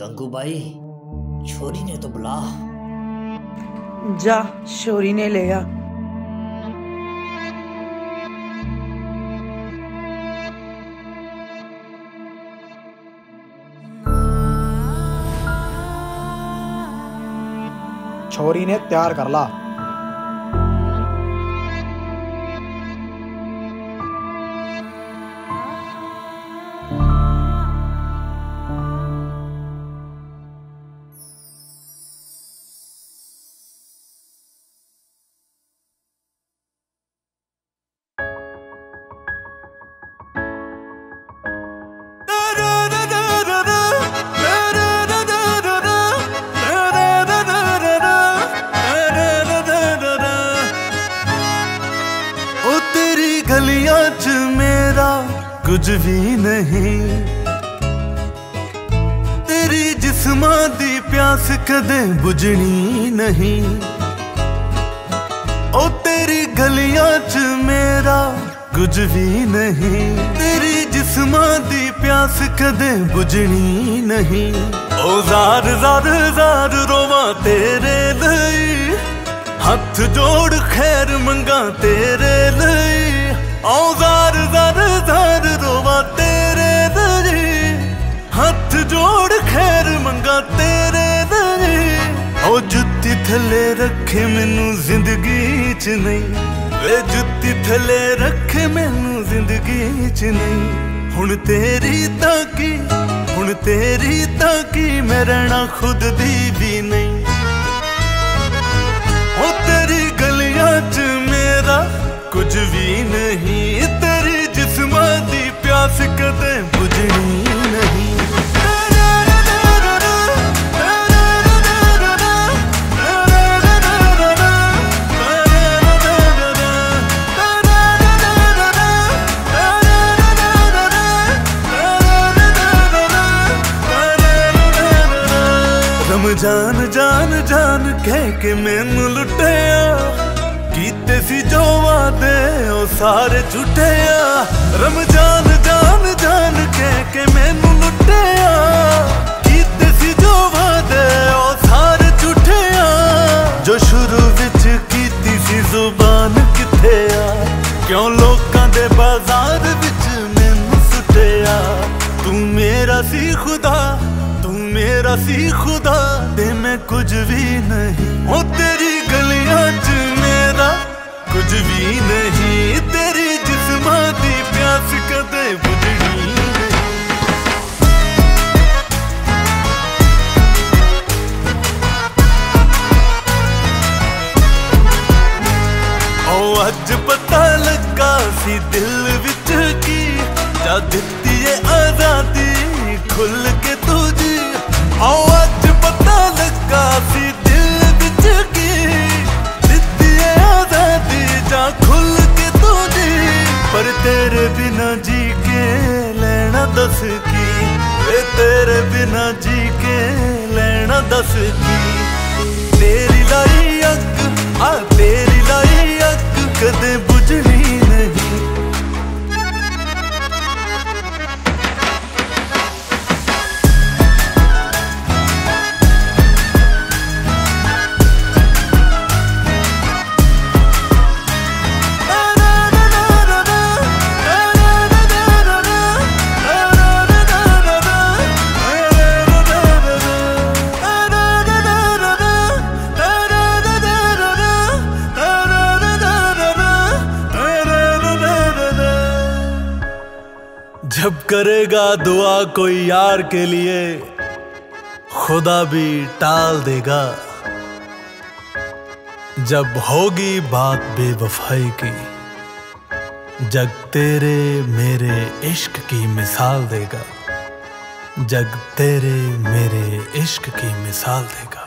गंगूबाई, छोरी ने तो बुला। जा, छोरी ने ले आ। छोरी ने तैयार कर ला। गलियां च मेरा कुछ भी नहीं, तेरी जिस्मां दी प्यास कदे बुझनी नहीं। ओ तेरी गलियां च मेरा कुछ भी नहीं, तेरी जिस्मां दी प्यास कदे बुझनी नहीं। ओ ज़ार ज़ार ज़ार रोवां तेरे लई, हथ जोड़ खैर मंगा तेरे लई। ओ ज़ार ज़ार ज़ार रोवा तेरे लई, हथ जोड़ खैर मंगा तेरे लई। ओ जुत्ती थले रखे मैनू जिंदगी च नहीं, वे जुत्ती थले रखे मैनू जिंदगी च नहीं। हुण तेरी ताकी, हुण तेरी ताकी, मैं रहना खुद दी भी नहीं। ओ तेरी गलियां च मेरा कुछ भी नहीं, तेरी जिस्मां दी प्यास कदे बुझनी नहीं। रमजान जान जान कह के मैनू लुटिया, कीते सी जो वादे ओ सारे झूठे आ। रमजान जान जान कह के मैनू लुटिया, कीते सी जो वादे ओ सारे झूठे आ। जो शुरू विच कीती सी जुबान किथे आ, क्यों लोकां दे बाजार विच मैनू सुटिया। तू मेरा सी खुदा, तू मेरा सी खुदा, ते मैं कुछ भी नहीं। ओ तेरी गलियां च मेरा कुछ भी नहीं, तेरी जिस्मां दी प्यास कदे बुझनी नहीं। ओ अज पता लगा सी दिल विच की, जा दित्ती है आजादी खुल के तुझी। ओ अज पता लगा सी दिल विच की, दित्ती है आजादी जा खुल के तुझी। पर तेरे बिना जी के लेना दस की, वे तेरे बिना जी के लेना दस की। तेरी लाई अग आ, तेरी लाई अग कदे बुझनी नहीं। जब करेगा दुआ कोई यार के लिए, खुदा भी टाल देगा। जब होगी बात बेवफाई की, जग तेरे मेरे इश्क की मिसाल देगा। जग तेरे मेरे इश्क की मिसाल देगा।